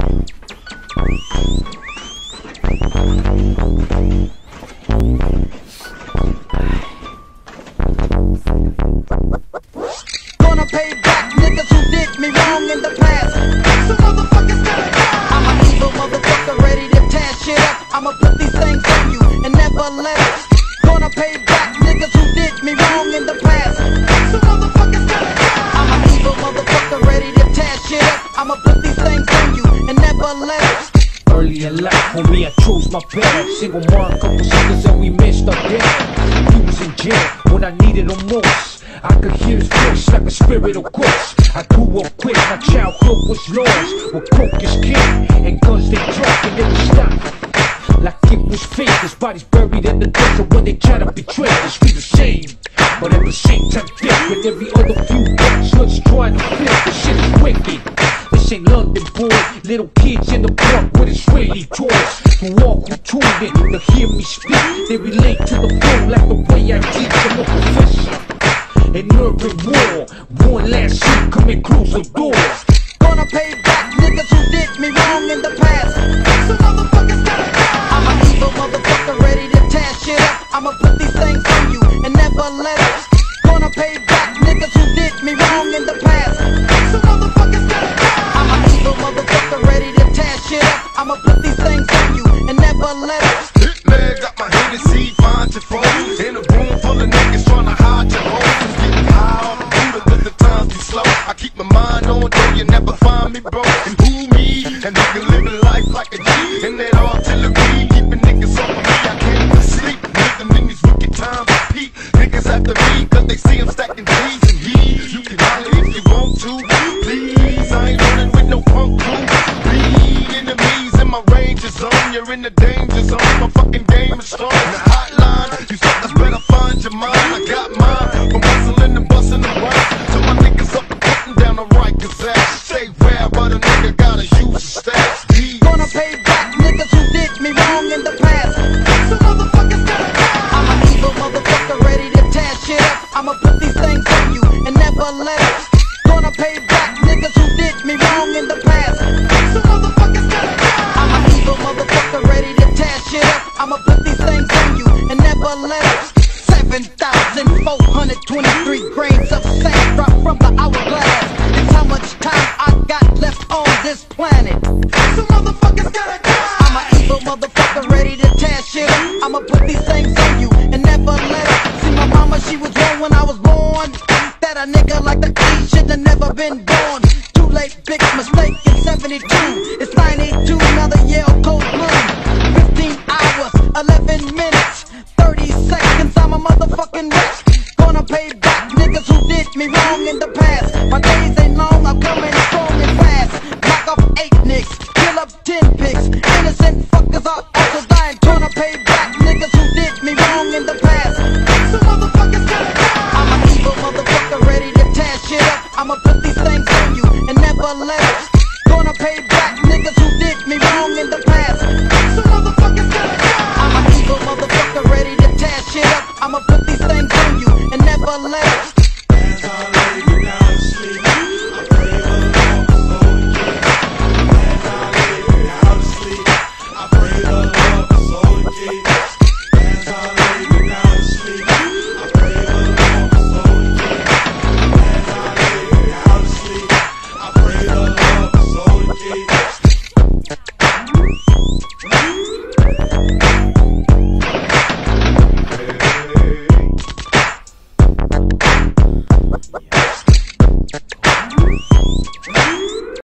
Gonna pay back niggas who did me wrong in the past. So motherfuckers gotta die. I'm an evil motherfucker ready to tear shit up. I'ma put these things on you and never let it. Gonna pay back niggas who did me wrong in the past. So motherfuckers gotta die. I'm an evil motherfucker ready to tear shit up. I'ma put these things on you and never let it. Early in life, homie, I chose my path. Single mom, couple suckers, and we missed our dad. He was in jail when I needed him most. I could hear his voice like a spirit of ghost. I grew up quick, my childhood was lost. With coke is king, and guns they drop and never stop. Like it was fake, his body's buried in the desert when they try to betray us. We the same, but at the same time different. Every other few blocks, let's try to flip. This shit is wicked. This ain't London, boy. Little kids in the park with Israeli toys. Who walk, who tuned in to hear me speak. They relate to the flow like the way I teach. I'm a professor in urban war. Born last year, coming close the door. Gonna pay back niggas who did me wrong in the past. So motherfuckers gotta die. I'm an evil motherfucker ready to tear shit up. I'ma put these things on you and never let it. Gonna pay back niggas who did me wrong in the past. So motherfuckers gotta die. I'm an evil motherfucker ready to tear shit up. I'ma put these things on you and never let it. Hitman got my Hennessy, find your phone. In a room full of niggas tryna hide your hoes. Getting high off the Buddha cause the times be slow. I keep my mind on though, you never find me broke. And who me? And nigga living life like a G. And that artillery, keeping niggas off of me. I can't even sleep. Living in these wicked times I peak. Niggas after me cause they see I'm stacking G's and G's. You can holler if you want to, please. I ain't running with no punk crew. Bleed enemies in my ranger zone. You're in the danger zone. My fucking game is strong. The hotline, you suckers better find your mind. I got mine from hustling and busting the right. So my niggas up and putting down the right. Cause that stay rare, but a nigga gotta use a stash. Gonna pay back niggas who did me wrong in the past. So motherfuckers gotta die. I'm an evil motherfucker ready to tear shit up. I'ma put these things on you and never let it. Gonna pay back niggas who did me wrong in the past. So motherfuckers gotta die. I'm an evil motherfucker ready to tear shit up. I'ma put these things on you and never let it. 7,423 grains of sand dropped from the hourglass. It's how much time I got left on this planet. So motherfuckers gotta die. I'm an evil motherfucker ready to tear shit up. I'ma put these things on you and never let it. See my mama, she was wrong when I was born. That a nigga like the E should have never been born. Too late, big mistake in 72. It's 92, another year of cold blue. 15 hours, 11 minutes, 30 seconds, I'm a motherfucking wreck. Gonna pay back niggas who did me wrong in the past. My days ain't long, I'm coming strong and fast. Knock off 8 nicks, kill up 10 pigs.